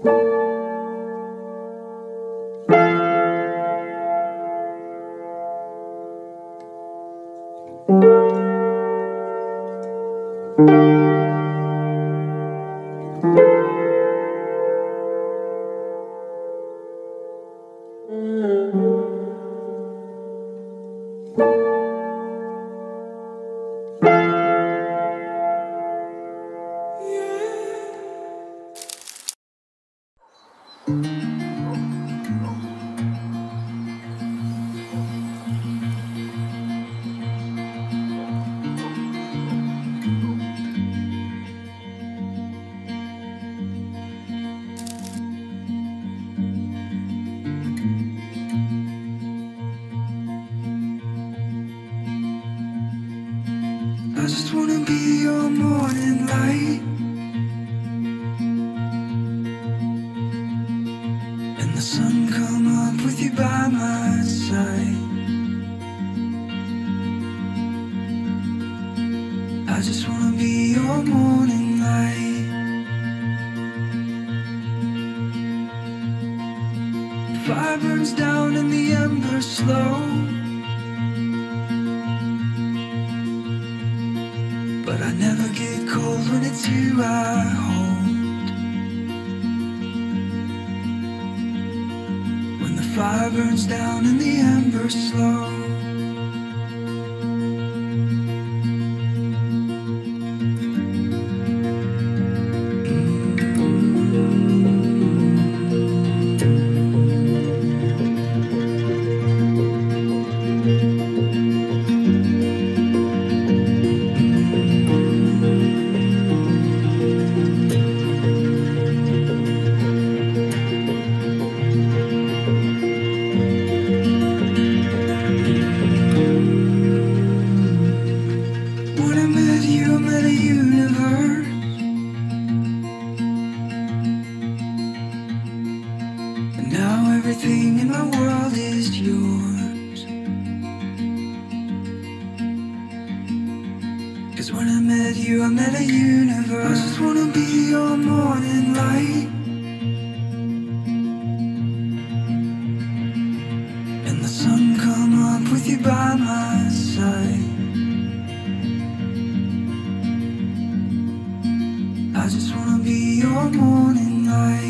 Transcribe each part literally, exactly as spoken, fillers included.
I just wanna be your morning light, and the sun come up with you by my side. I just wanna be your morning light. The fire burns down and the embers slow, but I never get cold when it's you I hold. When the fire burns down and the embers slow, everything in my world is yours. 'Cause when I met you, I met a universe. I just wanna be your morning light, and the sun come up with you by my side. I just wanna be your morning light.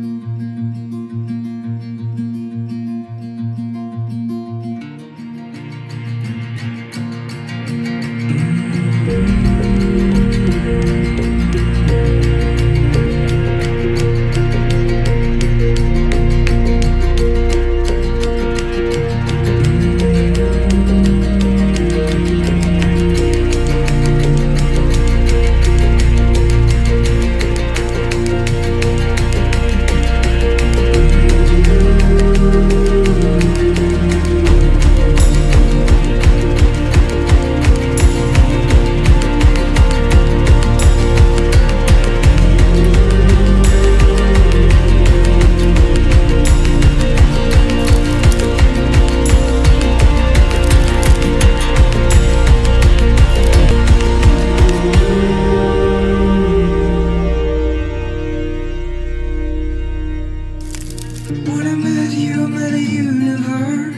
When I met you, I met a universe,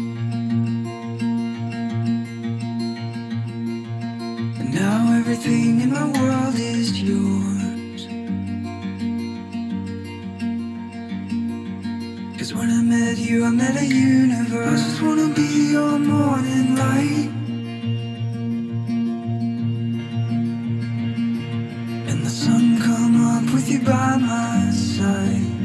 and now everything in my world is yours. 'Cause when I met you, I met a universe. I just wanna be your morning light, and the sun come up with you by my side.